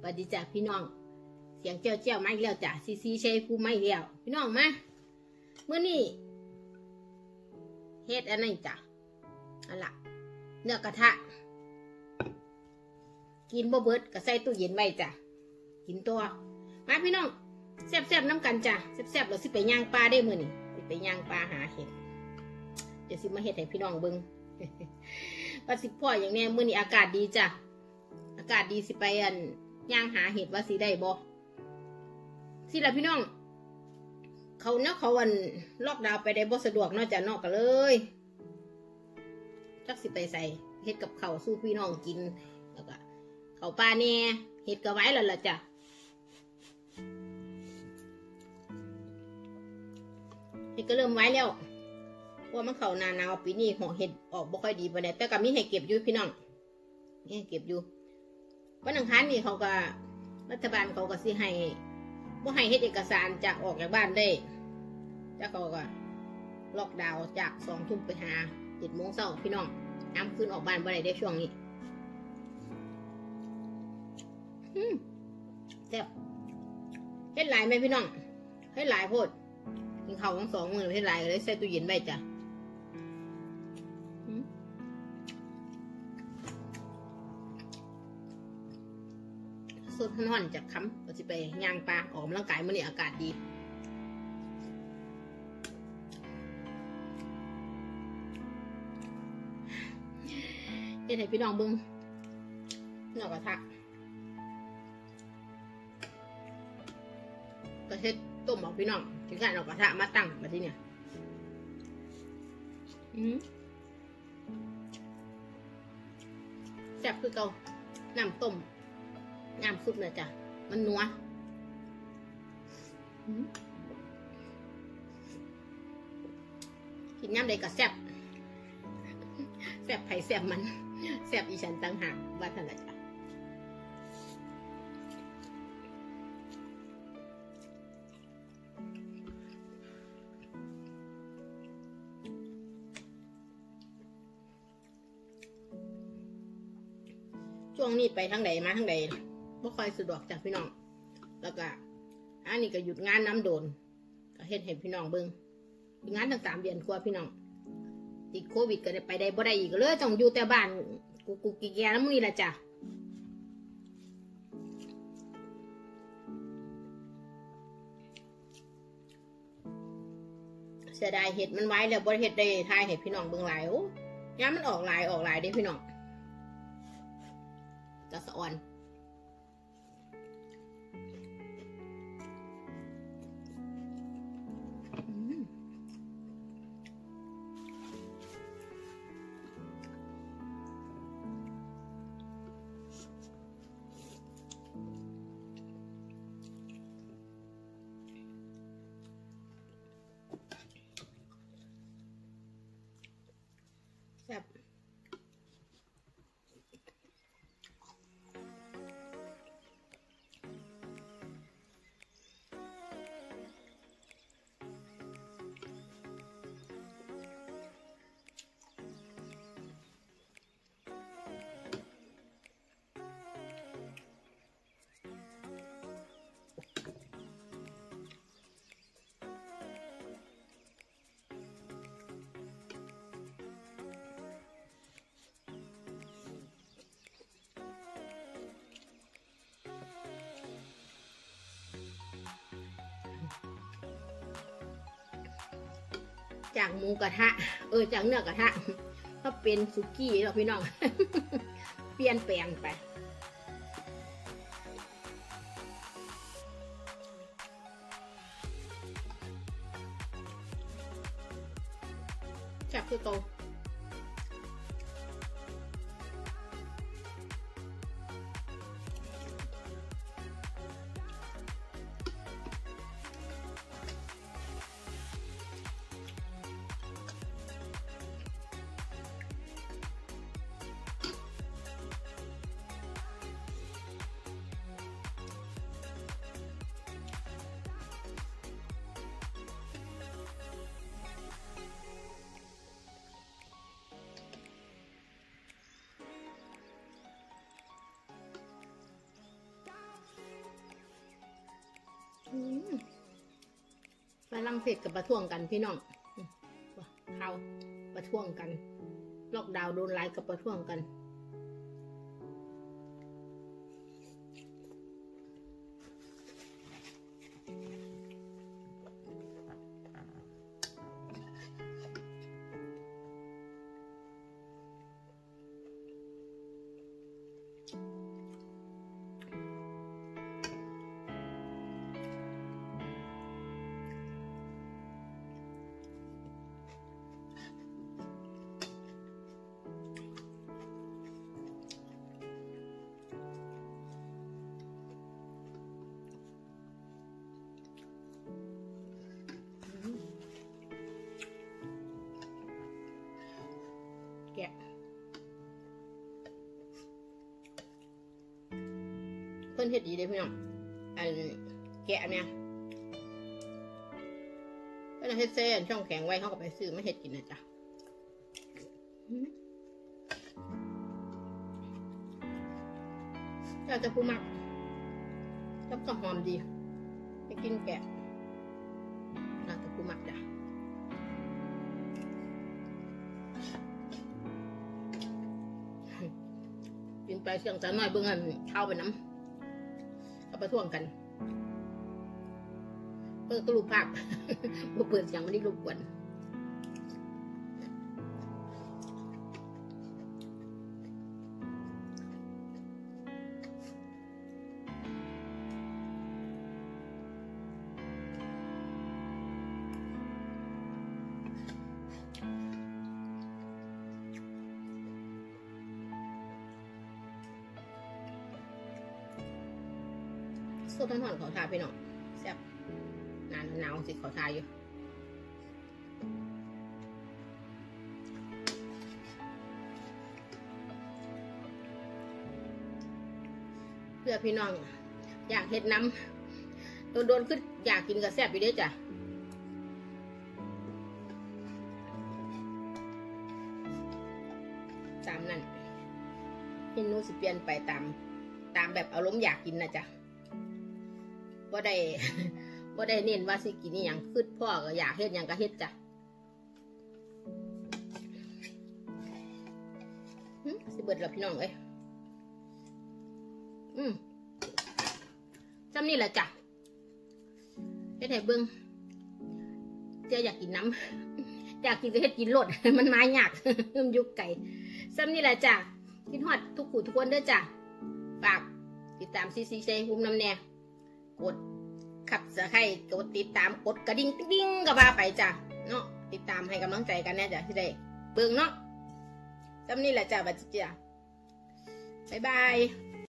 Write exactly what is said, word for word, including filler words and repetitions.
วัสดีจ้ะพี่น้องเสียงเจ้าเจ้าไม่แล้วจ้ะซีซีเชฟกูไม่แล้วพี่น้องมาเมื่อนี้เฮ็ดอันนี้จ้ะอันละเนื้อกระทะกินบ่เบิดก็ใส่ตู้เย็นไว้จ้ะกินตัวมาพี่น้องแซ่บๆน้ำกันจ้ะแซ่บๆเราสิไปย่างปลาได้มื้อนี้สิไปย่างปลาหาเห็ดเดี๋ยวสิมาเฮ็ดให้พี่น้องเบิ่งว่าสิพ่ออย่างนี้มื้อนี้อากาศดีจ้ะอากาศดีสิไปอันย่างหาเห็ดว่าสิได้บ่สิล่ะพี่น้องเขาเนาะเขาวันล็อกดาวน์ไปได้บ่สะดวกเนาะจ้ะนอกกันเลยจักสิไปใส่เฮ็ดกับข้าวสู้พี่น้องกินแล้วก็เขาปลาแน่เห็ดก็ไว้แล้วล่ะจ้ะเห็ดก็เริ่มไว้แล้วเพราะมันเข้าหน้าหนาวปีนี้ห่อเห็ดออกบ่ค่อยดีปานใดแต่ก็มีให้เก็บอยู่พี่น้องมีให้เก็บอยู่วันอังคารนี่เขาก็รัฐบาลเขาก็สิให้บ่ให้เฮ็ดเอกสารจากออกจากบ้านได้แต่เขาก็ล็อกดาวน์จากสองทุ่มไปหาเจ็ดโมงเช้าพี่น้องน้ำขึ้นออกบ้านบ่ได้ได้ช่วงนี้แซ่บเฮ็ดหลายไหมพี่น้องเฮ็ดหลายโพดกินข้าวทั้งสองมื้อเฮ็ดหลายเลยใส่ตู้เย็นไว้จ้ะสดร้อนๆจากคำเราจะไปย่างปลาออกกำลังกายมื้อนี้อากาศดีเฮ็ดให้พี่น้องเบิ่งเนื้อกระทะก็เฮ็ดต้มเอาพี่น้องถึงการเอากระทะมาตั้งมาที่เนี่ยแซ่บคือเก่าน้ำต้มน้ำซุปนะจ้ะมันนัวกินน้ำใดก็แซ่บแซ่บไผ่แซ่บมันแซ่บอีฉันต่างหากว่าท่านละจ้ะช่วงนี้ไปทางใดมาทางใดไม่ค่อยสะดวกจากพี่น้องแล้วก็อันนี้ก็หยุดงานน้ำโดนก็เฮ็ดให้พี่น้องเบิ่งงานตั้งสามเดือนกว่าพี่น้องติดโควิดก็ได้ไปได้บ่ได้อีกเลยต้องอยู่แต่บ้านกูกูกิแกน้ำมือละจ้ะเสียดายเห็ดมันไว้แล้วบ่ได้เห็ดได้ทายให้พี่น้องเบิ่งหลายโอ้ยามมันออกหลายออกหลายได้พี่น้องจะสะอ่อนแซ่บจากหมูกระทะเออจากเนื้อกระทะก็เป็นสุกี้แล้วพี่น้อง เปลี่ยนแปลงไปจับคือโตลังเสร็จกับประท้วงกันพี่น้องเขาประท้วงกันล็อกดาวน์โดนไล่กับประท้วงกันแกะเพิ่นเฮ็ดดีเลยพี่น้องอันแกะเนี่ยเพิ่นเฮ็ดเส้นช่องแข็งไว้เขาก็ไปซื้อมาเฮ็ดกินนะจ๊ะอยากจะพูมักแล้วก็หอมดีไปกินแกะอยากจะพูมักจ้ะกินไปเสียงจะน้อยเบิ่งกันเข้าไปน้ำเอาไปท่วงกันเปิดกระลูกภาพบ่เปิดเสียงไม่ได้รบกวนโซ่ท่อนหอนเขาทาไปหน่อยแซ่บนานหนาวสิเขาทาอยู่เพื่อพี่น้องอยากเห็ดน้ำโดนโดนขึ้นอยากกินกระแซ่บอยู่ด้วยจ้ะตามนั้นเมนูสิเปลี่ยนไปตามตามแบบอารมณ์อยากกินนะจ๊ะบ่ได้บ่ได้เน้นว่าสิกินนี่อย่างขึ้นพ่อก็อยากเฮ็ดอย่างก็เฮ็ดจ้ะสิเบิดแล้วพี่น้องเอ้ยอืมจำนี่แหละจ้ะเฮ็ดให้เบิ่งเจ้าอยากกินน้ำอยากกินก็เฮ็ดกินโลดมันมายากมันยุกไก่จำนี่แหละจ้ะคิดฮอดทุกผู้ทุกคนเด้อจ้ะฝากติดตามซีซีเซหุ้มน้ำแน่กดขับเสือไข่กดติดตามกดกระดิ่งติ๊งก็ว่าไปจ้ะเนาะติดตามให้กำลังใจกันแน่จ้ะที่ได้เบิ่งเนาะจำนี่แหละจ้ะบัดจิจ้ะบ๊ายบาย